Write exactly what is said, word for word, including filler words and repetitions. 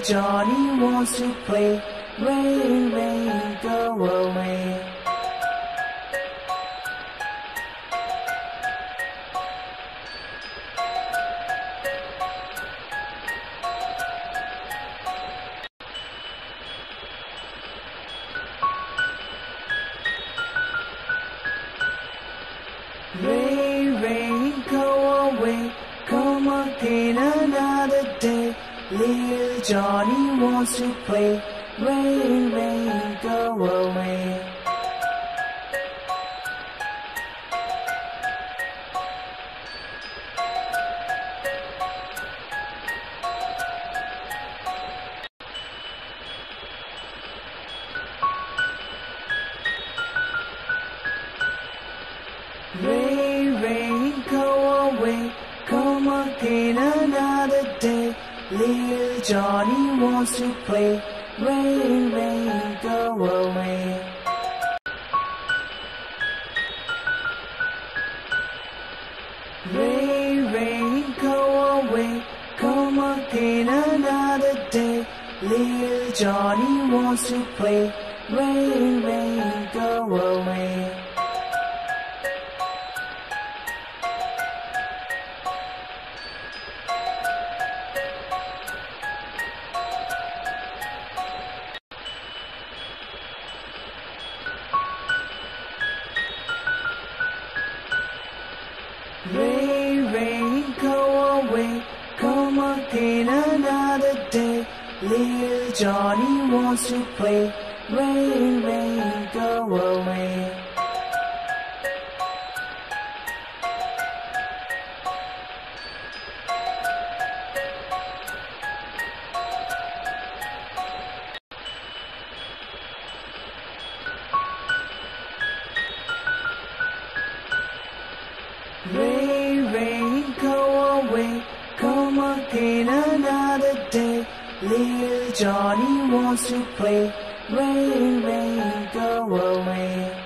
Johnny wants to play. Rain, rain, go away. Rain, rain, go away. Come again another day. Little Johnny wants to play. Rain, rain, go away. Rain, rain, go away. Come again another day. Little Johnny wants to play. Rain, rain, go away. Rain, rain, go away. Come again another day. Little Johnny wants to play. Rain, rain, go away. Rain, rain, go away. Come again another day. Little Johnny wants to play. Rain, rain, go away. Rain, rain, go away. Come again another day. Little Johnny wants to play. Rain, rain, go away.